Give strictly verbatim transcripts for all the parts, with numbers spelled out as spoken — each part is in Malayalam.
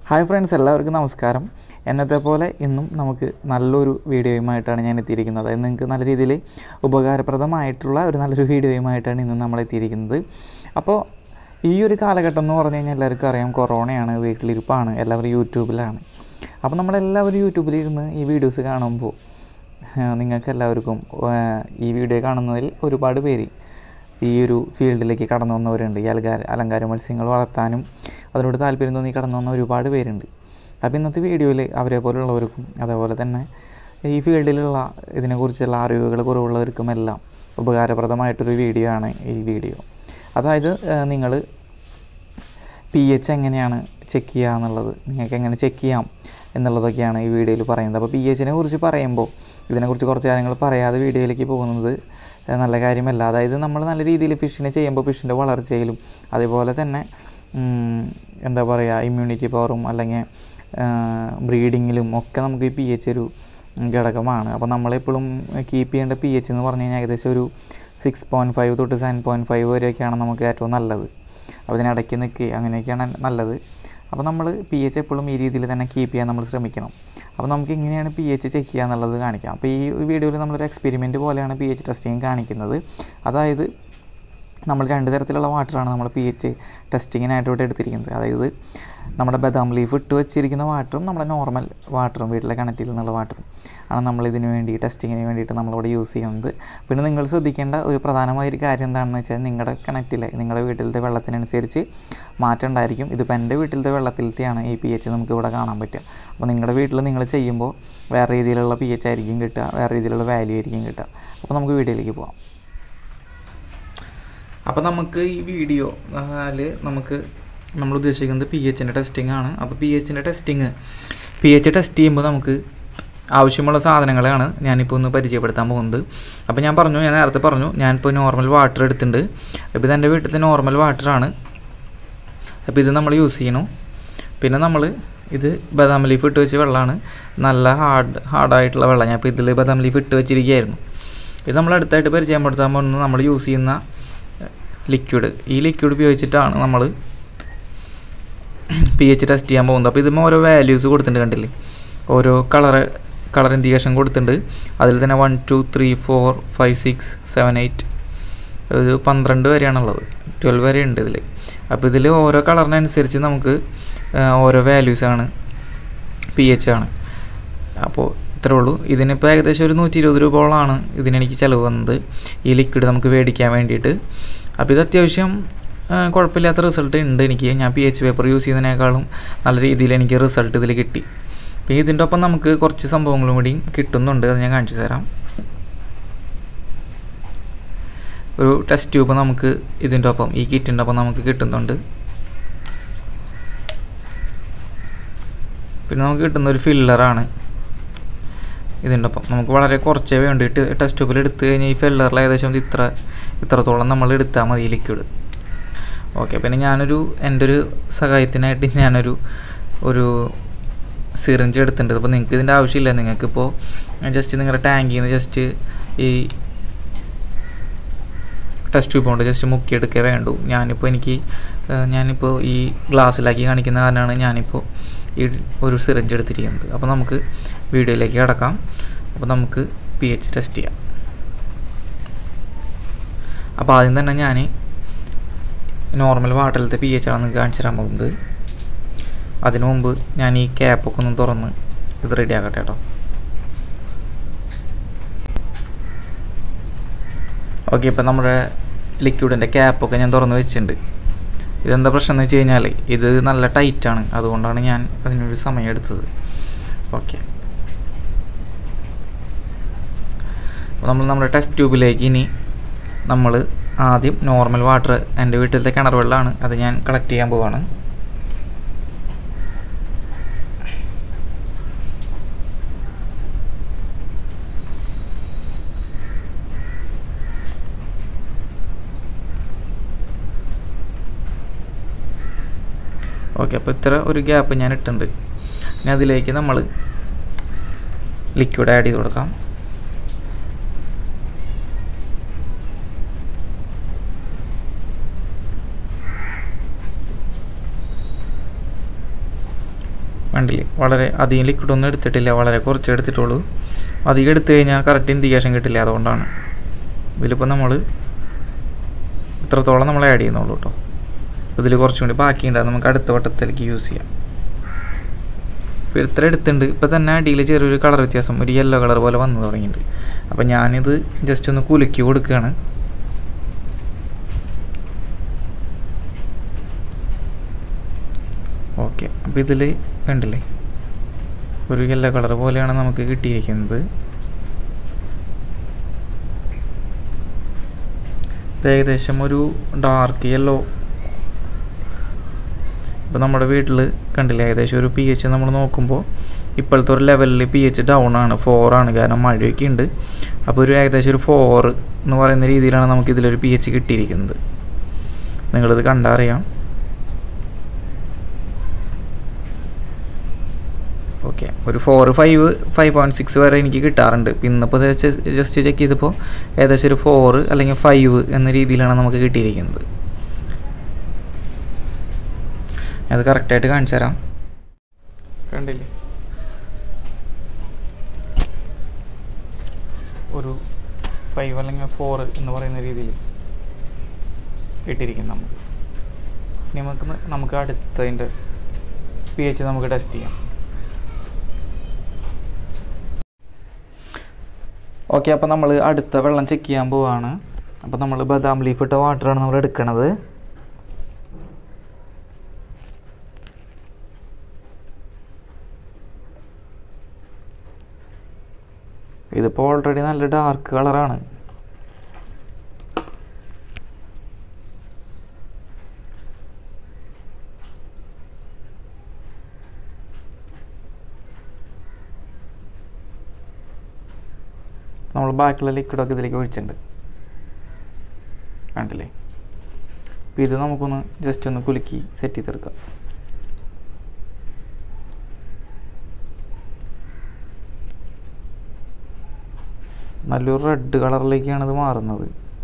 ഹായ് ഫ്രണ്ട്സ്, എല്ലാവർക്കും നമസ്കാരം. എന്നത്തെ പോലെ ഇന്നും നമുക്ക് നല്ലൊരു വീഡിയോയുമായിട്ടാണ് ഞാൻ എത്തിയിരിക്കുന്നത്. അത് നിങ്ങൾക്ക് നല്ല രീതിയിൽ ഉപകാരപ്രദമായിട്ടുള്ള ഒരു നല്ലൊരു വീഡിയോയുമായിട്ടാണ് ഇന്ന് നമ്മൾ എത്തിയിരിക്കുന്നത്. അപ്പോൾ ഈ ഒരു കാലഘട്ടം എന്ന് പറഞ്ഞു കഴിഞ്ഞാൽ എല്ലാവർക്കും അറിയാം, കൊറോണയാണ്, വീട്ടിലിരിപ്പാണ്, എല്ലാവരും യൂട്യൂബിലാണ്. അപ്പോൾ നമ്മളെല്ലാവരും യൂട്യൂബിലിരുന്ന് ഈ വീഡിയോസ് കാണുമ്പോൾ നിങ്ങൾക്ക് എല്ലാവർക്കും ഈ വീഡിയോ കാണുന്നതിൽ ഒരുപാട് പേര് ഈ ഒരു ഫീൽഡിലേക്ക് കടന്നു വന്നവരുണ്ട്. ഈ അലങ്കാര അലങ്കാര മത്സ്യങ്ങൾ വളർത്താനും അതിനോട് താല്പര്യം തോന്നി കടന്നു വന്ന ഒരുപാട് പേരുണ്ട്. അപ്പോൾ ഇന്നത്തെ വീഡിയോയിൽ അവരെ പോലുള്ളവർക്കും അതേപോലെ തന്നെ ഈ ഫീൽഡിലുള്ള ഇതിനെക്കുറിച്ചുള്ള അറിവുകൾ കുറവുള്ളവർക്കും എല്ലാം ഉപകാരപ്രദമായിട്ടൊരു വീഡിയോ ആണ് ഈ വീഡിയോ. അതായത് നിങ്ങൾ പി എച്ച് എങ്ങനെയാണ് ചെക്ക് ചെയ്യുക എന്നുള്ളത്, നിങ്ങൾക്ക് എങ്ങനെ ചെക്ക് ചെയ്യാം എന്നുള്ളതൊക്കെയാണ് ഈ വീഡിയോയിൽ പറയുന്നത്. അപ്പോൾ പി എച്ചിനെ കുറിച്ച് പറയുമ്പോൾ ഇതിനെക്കുറിച്ച് കുറച്ച് കാര്യങ്ങൾ പറയാതെ വീഡിയോയിലേക്ക് പോകുന്നത് നല്ല കാര്യമല്ല. അതായത് നമ്മൾ നല്ല രീതിയിൽ ഫിഷിനെ ചെയ്യുമ്പോൾ ഫിഷിൻ്റെ വളർച്ചയിലും അതേപോലെ തന്നെ എന്താ പറയുക ഇമ്മ്യൂണിറ്റി പവറും അല്ലെങ്കിൽ ബ്രീഡിങ്ങിലും ഒക്കെ നമുക്ക് ഈ പി എച്ച് ഒരു ഘടകമാണ്. അപ്പോൾ നമ്മളെപ്പോഴും കീപ്പ് ചെയ്യേണ്ട പി എച്ച് എന്ന് പറഞ്ഞു കഴിഞ്ഞാൽ ഏകദേശം ഒരു സിക്സ് പോയിൻറ്റ് ഫൈവ് തൊട്ട് സെവൻ പോയിൻറ്റ് ഫൈവ് വരെയൊക്കെയാണ് നമുക്ക് ഏറ്റവും നല്ലത്. അപ്പോൾ ഇതിനിടയ്ക്ക് നിൽക്കുക അങ്ങനെയൊക്കെയാണ് നല്ലത്. അപ്പോൾ നമ്മൾ പി എച്ച് എപ്പോഴും ഈ രീതിയിൽ തന്നെ കീപ്പ് ചെയ്യാൻ നമ്മൾ ശ്രമിക്കണം. അപ്പോൾ നമുക്ക് എങ്ങനെയാണ് പി എച്ച് ചെക്ക് ചെയ്യുക എന്നുള്ളത് കാണിക്കാം. അപ്പോൾ ഈ വീഡിയോയിൽ നമ്മളൊരു എക്സ്പെരിമെൻറ്റ് പോലെയാണ് പി എച്ച് ടെസ്റ്റിങ് കാണിക്കുന്നത്. അതായത് നമ്മൾ രണ്ട് തരത്തിലുള്ള വാട്ടറാണ് നമ്മൾ പി എച്ച് ടെസ്റ്റിങ്ങിനായിട്ട് ഇവിടെ എടുത്തിരിക്കുന്നത്. അതായത് നമ്മുടെ ബദാം ലീഫ് ഇട്ട് വെച്ചിരിക്കുന്ന വാട്ടറും നമ്മുടെ നോർമൽ വാട്ടറും വീട്ടിലെ കിണറ്റിൽ നിന്നുള്ള വാട്ടറും ആണ് നമ്മളിതിന് വേണ്ടി ടെസ്റ്റിങ്ങിന് വേണ്ടിയിട്ട് നമ്മളിവിടെ യൂസ് ചെയ്യുന്നത്. പിന്നെ നിങ്ങൾ ശ്രദ്ധിക്കേണ്ട ഒരു പ്രധാനമായൊരു കാര്യം എന്താണെന്ന് വെച്ചാൽ നിങ്ങളുടെ കിണറ്റിലെ നിങ്ങളുടെ വീട്ടിലത്തെ വെള്ളത്തിനനുസരിച്ച് മാറ്റം ഉണ്ടായിരിക്കും. ഇതിപ്പോൾ എൻ്റെ വീട്ടിലത്തെ വെള്ളത്തിലത്തെയാണ് ഈ പി എച്ച് നമുക്ക് ഇവിടെ കാണാൻ പറ്റുക. അപ്പോൾ നിങ്ങളുടെ വീട്ടിൽ നിങ്ങൾ ചെയ്യുമ്പോൾ വേറെ രീതിയിലുള്ള പി എച്ച് ആയിരിക്കും കിട്ടുക, വേറെ രീതിയിലുള്ള വാല്യൂ ആയിരിക്കും കിട്ടുക. അപ്പോൾ നമുക്ക് വീഡിയോയിലേക്ക് പോകാം. അപ്പോൾ നമുക്ക് ഈ വീഡിയോ നമുക്ക് നമ്മൾ ഉദ്ദേശിക്കുന്നത് പി എച്ചിൻ്റെ ടെസ്റ്റിംഗ് ആണ്. അപ്പോൾ പി എച്ചിൻ്റെ ടെസ്റ്റിങ് പി എച്ച് ടെസ്റ്റ് ചെയ്യുമ്പോൾ നമുക്ക് ആവശ്യമുള്ള സാധനങ്ങളാണ് ഞാനിപ്പോൾ ഒന്ന് പരിചയപ്പെടുത്താൻ പോകുന്നത്. അപ്പോൾ ഞാൻ പറഞ്ഞു ഞാൻ നേരത്തെ പറഞ്ഞു ഞാനിപ്പോൾ നോർമൽ വാട്ടർ എടുത്തിട്ടുണ്ട്. അപ്പോൾ ഇത് എൻ്റെ വീട്ടിലത്തെ നോർമൽ വാട്ടറാണ്. അപ്പോൾ ഇത് നമ്മൾ യൂസ് ചെയ്യണം. പിന്നെ നമ്മൾ ഇത് ബദാം ലീഫ് ഇട്ട് വെച്ച വെള്ളമാണ്, നല്ല ഹാർഡ് ഹാർഡായിട്ടുള്ള വെള്ളം. ഞാൻ ഇപ്പോൾ ഇതിൽ ബദാം ലീഫ് ഇട്ട് വെച്ചിരിക്കുകയായിരുന്നു. ഇത് നമ്മൾ അടുത്തായിട്ട് പരിചയപ്പെടുത്താൻ പോകുന്നത് നമ്മൾ യൂസ് ചെയ്യുന്ന ലിക്വിഡ്. ഈ ലിക്വിഡ് ഉപയോഗിച്ചിട്ടാണ് നമ്മൾ പി എച്ച് ടെസ്റ്റ് ചെയ്യാൻ പോകുന്നത്. അപ്പോൾ ഇതിന് ഓരോ വാല്യൂസ് കൊടുത്തിട്ടുണ്ട്, കണ്ടില്ലേ? ഓരോ കളറ് കളർ ഇൻഡിക്കേഷൻ കൊടുത്തിട്ടുണ്ട്. അതിൽ തന്നെ one two three four five six seven eight ഒരു പന്ത്രണ്ട് വരെയാണുള്ളത്, ട്വൽവ് വരെ ഉണ്ട് ഇതിൽ. അപ്പോൾ ഇതിൽ ഓരോ കളറിനനുസരിച്ച് നമുക്ക് ഓരോ വാല്യൂസാണ് പി എച്ച് ആണ്. അപ്പോൾ ഇത്രേ ഉള്ളൂ. ഇതിനിപ്പോൾ ഏകദേശം ഒരു നൂറ്റി ഇരുപത് രൂപയോളമാണ് ഇതിനെനിക്ക് ചിലവ് വന്നത് ഈ ലിക്വിഡ് നമുക്ക് മേടിക്കാൻ വേണ്ടിയിട്ട്. അപ്പോൾ ഇത് അത്യാവശ്യം കുഴപ്പമില്ലാത്ത റിസൾട്ട് ഉണ്ട് എനിക്ക്. ഞാൻ പി എച്ച് പേപ്പർ യൂസ് ചെയ്യുന്നതിനേക്കാളും നല്ല രീതിയിൽ എനിക്ക് റിസൾട്ട് ഇതിൽ കിട്ടി. പിന്നെ ഇതിൻ്റെ ഒപ്പം നമുക്ക് കുറച്ച് സംഭവങ്ങളും കൂടി കിട്ടുന്നുണ്ട്, അത് ഞാൻ കാണിച്ചു തരാം. ഒരു ടെസ്റ്റ് ട്യൂബ് നമുക്ക് ഇതിൻ്റെ ഒപ്പം ഈ കിറ്റിൻ്റെ ഒപ്പം നമുക്ക് കിട്ടുന്നുണ്ട്. പിന്നെ നമുക്ക് കിട്ടുന്ന ഒരു ഫില്ലറാണ് ഇതിൻ്റെ ഒപ്പം. നമുക്ക് വളരെ കുറച്ചേ വേണ്ടിയിട്ട് ടെസ്റ്റ് ട്യൂബിൽ എടുത്തു കഴിഞ്ഞാൽ ഈ ഫില്ലറിൽ ഏകദേശം ഇത്ര ഇത്രത്തോളം നമ്മൾ എടുത്താൽ മതി ഈ ലിക്വിഡ്. ഓക്കെ. പിന്നെ ഞാനൊരു എൻ്റെ ഒരു സഹായത്തിനായിട്ട് ഞാനൊരു ഒരു സിറിഞ്ച് എടുത്തിട്ടുണ്ട്. അപ്പോൾ നിങ്ങൾക്ക് ഇതിൻ്റെ ആവശ്യമില്ല. നിങ്ങൾക്കിപ്പോൾ ജസ്റ്റ് നിങ്ങളുടെ ടാങ്കിൽ നിന്ന് ജസ്റ്റ് ഈ ടെസ്റ്റ് ട്യൂബ് കൊണ്ട് ജസ്റ്റ് മുക്കിയെടുക്കേ വേണ്ടൂ. ഞാനിപ്പോൾ എനിക്ക് ഞാനിപ്പോൾ ഈ ഗ്ലാസ്സിലാക്കി കാണിക്കുന്ന കാരണമാണ് ഞാനിപ്പോൾ ഈ ഒരു സിറിഞ്ച് എടുത്തിരിക്കുന്നത്. അപ്പോൾ നമുക്ക് വീഡിയോയിലേക്ക് കിടക്കാം. അപ്പോൾ നമുക്ക് പി എച്ച് ടെസ്റ്റ് ചെയ്യാം. അപ്പോൾ ആദ്യം തന്നെ ഞാൻ നോർമൽ വാട്ടറിലത്തെ പി എച്ച് ആണ് നിങ്ങൾക്ക് കാണിച്ചു തരാൻ പോകുന്നത്. അതിനു മുമ്പ് ഞാൻ ഈ ക്യാപ്പൊക്കെ ഒന്ന് തുറന്ന് ഇത് റെഡി ആക്കട്ടെ കേട്ടോ. ഓക്കെ. ഇപ്പം നമ്മുടെ ലിക്വിഡിൻ്റെ ക്യാപ്പൊക്കെ ഞാൻ തുറന്ന് വെച്ചിട്ടുണ്ട്. ഇതെന്താ പ്രശ്നം എന്ന് വെച്ച് കഴിഞ്ഞാൽ ഇത് നല്ല ടൈറ്റാണ്, അതുകൊണ്ടാണ് ഞാൻ അതിനൊരു സമയം എടുത്തത്. ഓക്കെ. അപ്പോൾ നമ്മൾ നമ്മുടെ ടെസ്റ്റ് ട്യൂബിലേക്ക് ഇനി നമ്മൾ ആദ്യം നോർമൽ വാട്ടർ എൻ്റെ വീട്ടിലത്തെ കിണർ വെള്ളമാണ്, അത് ഞാൻ കളക്ട് ചെയ്യാൻ പോവാണ്. ഓക്കെ. അപ്പോൾ ഇത്ര ഒരു ഗ്യാപ്പ് ഞാൻ ഇട്ടുണ്ട്. ഇനി അതിലേക്ക് നമ്മൾ ലിക്വിഡ് ആഡ് ചെയ്ത് കൊടുക്കാം. കണ്ടില്ലേ, വളരെ അധികം ലിക്വിഡൊന്നും എടുത്തിട്ടില്ല, വളരെ കുറച്ച് എടുത്തിട്ടുള്ളൂ. അധികം എടുത്തു കഴിഞ്ഞാൽ കറക്റ്റ് ഇൻഡിക്കേഷൻ കിട്ടില്ല, അതുകൊണ്ടാണ്. ഇതിലിപ്പോൾ നമ്മൾ ഇത്രത്തോളം നമ്മൾ ആഡ് ചെയ്യുന്നുള്ളൂ കേട്ടോ. ഇതിൽ കുറച്ചും കൂടി ബാക്കിയുണ്ടാകും, നമുക്ക് അടുത്ത വട്ടത്തിലേക്ക് യൂസ് ചെയ്യാം. ഇപ്പോൾ ഇത്ര എടുത്തിട്ടുണ്ട്. ഇപ്പോൾ തന്നെ അടിയിൽ ചെറിയൊരു കളർ വ്യത്യാസം, ഒരു യെല്ലോ കളർ പോലെ വന്നു തുടങ്ങിയിട്ടുണ്ട്. അപ്പോൾ ഞാനിത് ജസ്റ്റ് ഒന്ന് കുലുക്കി കൊടുക്കുകയാണ്. ഓക്കെ, അപ്പോൾ ഇതിൽ കണ്ടില്ലേ ഒരു യെല്ലോ കളർ പോലെയാണ് നമുക്ക് കിട്ടിയിരിക്കുന്നത്. ഏകദേശം ഒരു ഡാർക്ക് യെല്ലോ. ഇപ്പോൾ നമ്മുടെ വീട്ടിൽ കണ്ടില്ലേ, ഏകദേശം ഒരു പി എച്ച് നമ്മൾ നോക്കുമ്പോൾ ഇപ്പോഴത്തെ ഒരു ലെവലിൽ പി എച്ച് ഡൗൺ ആണ്, ഫോറാണ്. കാരണം മഴയൊക്കെ ഉണ്ട്. അപ്പോൾ ഒരു ഏകദേശം ഒരു ഫോർ എന്ന് പറയുന്ന രീതിയിലാണ് നമുക്ക് ഇതിലൊരു പി എച്ച് കിട്ടിയിരിക്കുന്നത്. നിങ്ങളിത് കണ്ടറിയാം. ഓക്കെ, ഒരു four five five point six വരെ എനിക്ക് കിട്ടാറുണ്ട്. ഇന്നിപ്പോൾ ജസ്റ്റ് ചെക്ക് ചെയ്തപ്പോൾ ഏകദേശം ഒരു ഫോർ അല്ലെങ്കിൽ ഫൈവ് എന്ന രീതിയിലാണ് നമുക്ക് കിട്ടിയിരിക്കുന്നത്. അത് കറക്റ്റായിട്ട് കാണിച്ചു തരാം. കണ്ടില്ലേ, ഒരു ഫൈവ് അല്ലെങ്കിൽ ഫോർ എന്ന് പറയുന്ന രീതിയിൽ കിട്ടിയിരിക്കുന്നു നമുക്ക്. ഇനി നമുക്ക് നമുക്ക് അടുത്തതിൻ്റെ പി എച്ച് നമുക്ക് ടെസ്റ്റ് ചെയ്യാം. ഓക്കെ, അപ്പോൾ നമ്മൾ അടുത്ത വെള്ളം ചെക്ക് ചെയ്യാൻ പോവുകയാണ്. അപ്പോൾ നമ്മൾ ബദാം ലീഫ് ഇട്ട വാട്ടറാണ് നമ്മൾ എടുക്കണത്. ഇതിപ്പോൾ ഓൾറെഡി നല്ല ഡാർക്ക് കളറാണ്. നമ്മൾ ബാക്കിയുള്ള ലിക്വിഡൊക്കെ ഇതിലേക്ക് ഒഴിച്ചിട്ടുണ്ട്, കണ്ടില്ലേ. അപ്പോൾ ഇത് നമുക്കൊന്ന് ജസ്റ്റ് ഒന്ന് കുലുക്കി സെറ്റ് ചെയ്തെടുക്കാം. നല്ലൊരു റെഡ് കളറിലേക്കാണ് ഇത് മാറുന്നത്.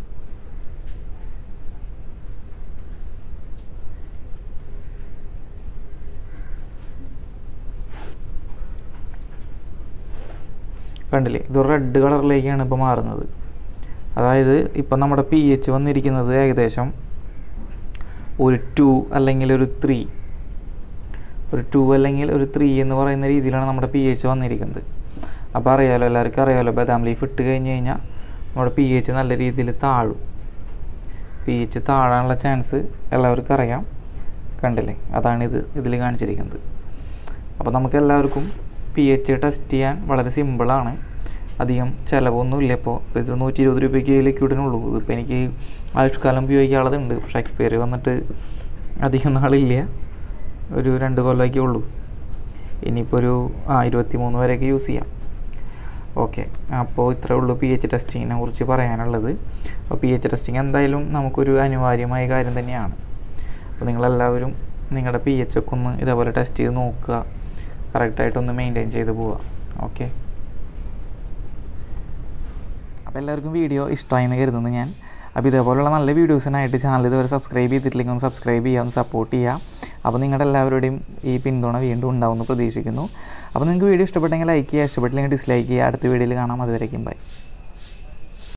കണ്ടില്ലേ, ഇത് റെഡ് കളറിലേക്കാണ് ഇപ്പോൾ മാറുന്നത്. അതായത് ഇപ്പം നമ്മുടെ പി എച്ച് വന്നിരിക്കുന്നത് ഏകദേശം ഒരു ടു അല്ലെങ്കിൽ ഒരു ത്രീ ഒരു ടു അല്ലെങ്കിൽ ഒരു ത്രീ എന്ന് പറയുന്ന രീതിയിലാണ് നമ്മുടെ പി എച്ച് വന്നിരിക്കുന്നത്. അപ്പോൾ അറിയാമല്ലോ, എല്ലാവർക്കും അറിയാമല്ലോ, ബദാം ലീഫ് ഇട്ട് കഴിഞ്ഞ് കഴിഞ്ഞാൽ നമ്മുടെ പി എച്ച് നല്ല രീതിയിൽ താഴും. പി എച്ച് താഴാനുള്ള ചാൻസ് എല്ലാവർക്കും അറിയാം. കണ്ടില്ലേ, അതാണിത് ഇതിൽ കാണിച്ചിരിക്കുന്നത്. അപ്പോൾ നമുക്ക് എല്ലാവർക്കും പി എച്ച് ടെസ്റ്റ് ചെയ്യാൻ വളരെ സിമ്പിളാണ്. അധികം ചിലവൊന്നുമില്ല. ഇപ്പോൾ ഇത് നൂറ്റി ഇരുപത് രൂപയ്ക്ക് ലിക്വിഡിനുള്ളൂ. ഇതിപ്പോൾ എനിക്ക് ആയുഷ്കാലം ഉപയോഗിക്കാനുള്ളതുണ്ട്. പക്ഷേ എക്സ്പയറി വന്നിട്ട് അധികം നാളില്ല, ഒരു രണ്ട് കൊല്ലമൊക്കെ ഉള്ളൂ. ഇനിയിപ്പോൾ ഒരു ആ ഇരുപത്തി മൂന്ന് വരെയൊക്കെ യൂസ് ചെയ്യാം. ഓക്കെ, അപ്പോൾ ഇത്രയേ ഉള്ളൂ പി എച്ച് ടെസ്റ്റിങ്ങിനെ കുറിച്ച് പറയാനുള്ളത്. അപ്പോൾ പി എച്ച് ടെസ്റ്റിങ് എന്തായാലും നമുക്കൊരു അനിവാര്യമായ കാര്യം തന്നെയാണ്. അപ്പോൾ നിങ്ങളെല്ലാവരും നിങ്ങളുടെ പി എച്ച് ഒക്കെ ഒന്ന് ഇതേപോലെ ടെസ്റ്റ് ചെയ്ത് നോക്കുക, കറക്റ്റായിട്ടൊന്ന് മെയിൻറ്റെയിൻ ചെയ്ത് പോവുക. ഓക്കെ, അപ്പോൾ എല്ലാവർക്കും വീഡിയോ ഇഷ്ടമായെന്ന് കരുതുന്നു ഞാൻ. അപ്പോൾ ഇതേപോലെയുള്ള നല്ല വീഡിയോസിനായിട്ട് ചാനൽ ഇതുവരെ സബ്സ്ക്രൈബ് ചെയ്തിട്ടില്ലെങ്കിൽ ഒന്ന് സബ്സ്ക്രൈബ് ചെയ്യുക, ഒന്ന് സപ്പോർട്ട് ചെയ്യുക. അപ്പോൾ നിങ്ങളുടെ എല്ലാവരുടെയും ഈ പിന്തുണ വീണ്ടും ഉണ്ടാവുമെന്ന് പ്രതീക്ഷിക്കുന്നു. അപ്പോൾ നിങ്ങൾക്ക് വീഡിയോ ഇഷ്ടപ്പെട്ടെങ്കിൽ ലൈക്ക് ചെയ്യുക, ഇഷ്ടപ്പെട്ടില്ലെങ്കിൽ ഡിസ്ലൈക്ക് ചെയ്യുക. അടുത്ത വീഡിയോയിൽ കാണാം. അതുവരേക്കും ബൈ.